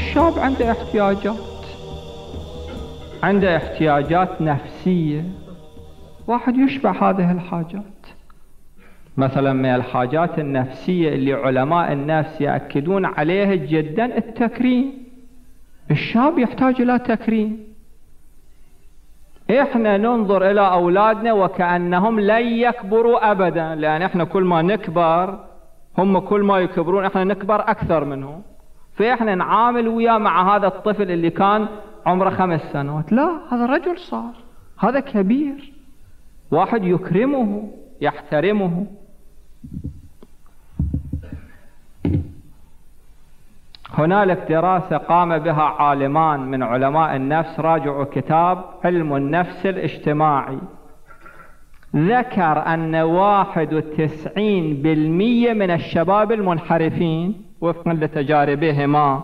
الشاب عنده احتياجات نفسية، واحد يشبع هذه الحاجات. مثلا من الحاجات النفسية اللي علماء النفس يأكدون عليها جدا التكريم. الشاب يحتاج إلى تكريم. إحنا ننظر إلى أولادنا وكأنهم لن يكبروا أبدا، لأن إحنا كل ما نكبر هم كل ما يكبرون إحنا نكبر أكثر منهم. فإحنا نعامل وياه مع هذا الطفل اللي كان عمره 5 سنوات، لا هذا رجل صار، هذا كبير، واحد يكرمه يحترمه. هنالك دراسة قام بها عالمان من علماء النفس، راجعوا كتاب علم النفس الاجتماعي، ذكر أن 91% من الشباب المنحرفين وفقا لتجاربهما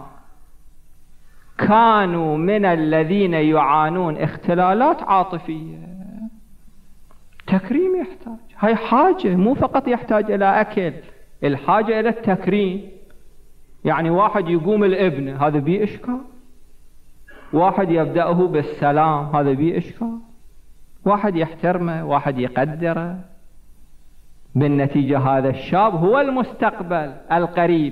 كانوا من الذين يعانون اختلالات عاطفية. تكريم يحتاج، هاي حاجة، مو فقط يحتاج إلى أكل، الحاجة إلى التكريم. يعني واحد يقوم الابن هذا بيه إشكال، واحد يبدأه بالسلام هذا بيه إشكال، واحد يحترمه، واحد يقدره. بالنتيجة هذا الشاب هو المستقبل القريب،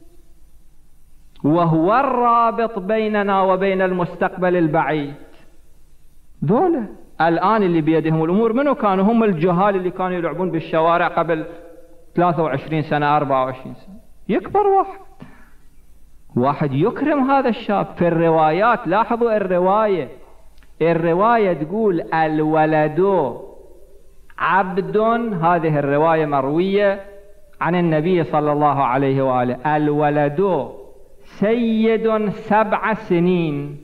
وهو الرابط بيننا وبين المستقبل البعيد. ذولا الآن اللي بيدهم الأمور منو كانوا؟ هم الجهال اللي كانوا يلعبون بالشوارع قبل 23 سنة 24 سنة. يكبر واحد يكرم هذا الشاب. في الروايات لاحظوا الرواية تقول الولد عبد، هذه الرواية مروية عن النبي صلى الله عليه وآله، الولد سيد 7 سنين،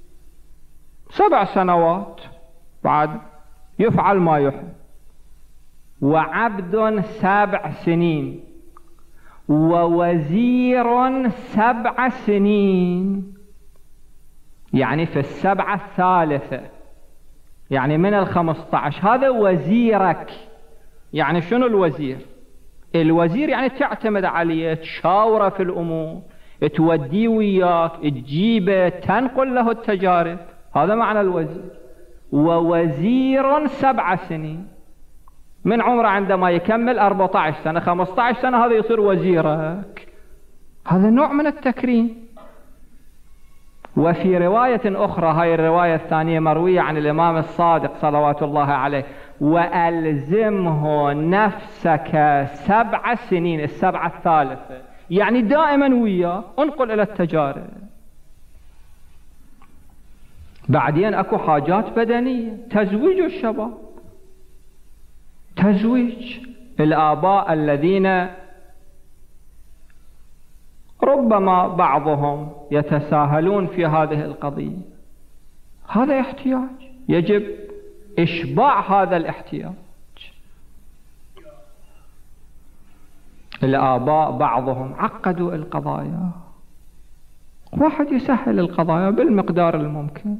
7 سنوات بعد يفعل ما يحب، وعبد 7 سنين، ووزير 7 سنين، يعني في 7 الثالثة، يعني من 15 هذا وزيرك. يعني شنو الوزير؟ الوزير يعني تعتمد عليه، تشاوره في الأمور، توديه وياك، تجيبه، تنقل له التجارب، هذا معنى الوزير. ووزير 7 سنين، من عمره عندما يكمل 14 سنة 15 سنة هذا يصير وزيرك. هذا نوع من التكريم. وفي رواية أخرى، هاي الرواية الثانية مروية عن الإمام الصادق صلوات الله عليه، وألزمه نفسك 7 سنين، 7 الثالثة، يعني دائما وياه، انقل إلى التجارب. بعدين أكو حاجات بدنية، تزويج الشباب، تزويج. الآباء الذين ربما بعضهم يتساهلون في هذه القضية، هذا احتياج يجب إشباع هذا الاحتياج. الآباء بعضهم عقدوا القضايا، واحد يسهل القضايا بالمقدار الممكن.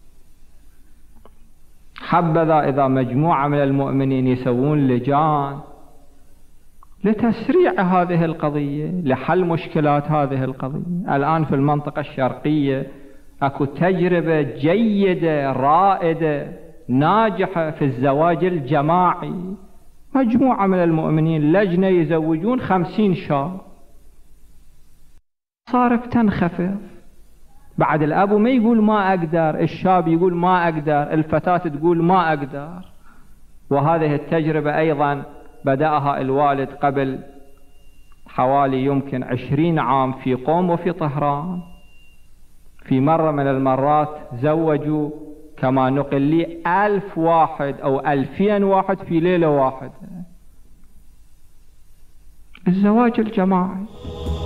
حبذا إذا مجموعة من المؤمنين يسوون لجان لتسريع هذه القضية، لحل مشكلات هذه القضية. الآن في المنطقة الشرقية أكو تجربة جيدة رائدة ناجحة في الزواج الجماعي. مجموعة من المؤمنين لجنة يزوجون 50 شاب، صارت تنخفض. بعد الأب ما يقول ما أقدر، الشاب يقول ما أقدر، الفتاة تقول ما أقدر. وهذه التجربة أيضا بدأها الوالد قبل حوالي يمكن 20 عام في قم وفي طهران. في مرة من المرات زوجوا كما نقل لي 1000 واحد أو 2000 واحد في ليلة واحدة. الزواج الجماعي.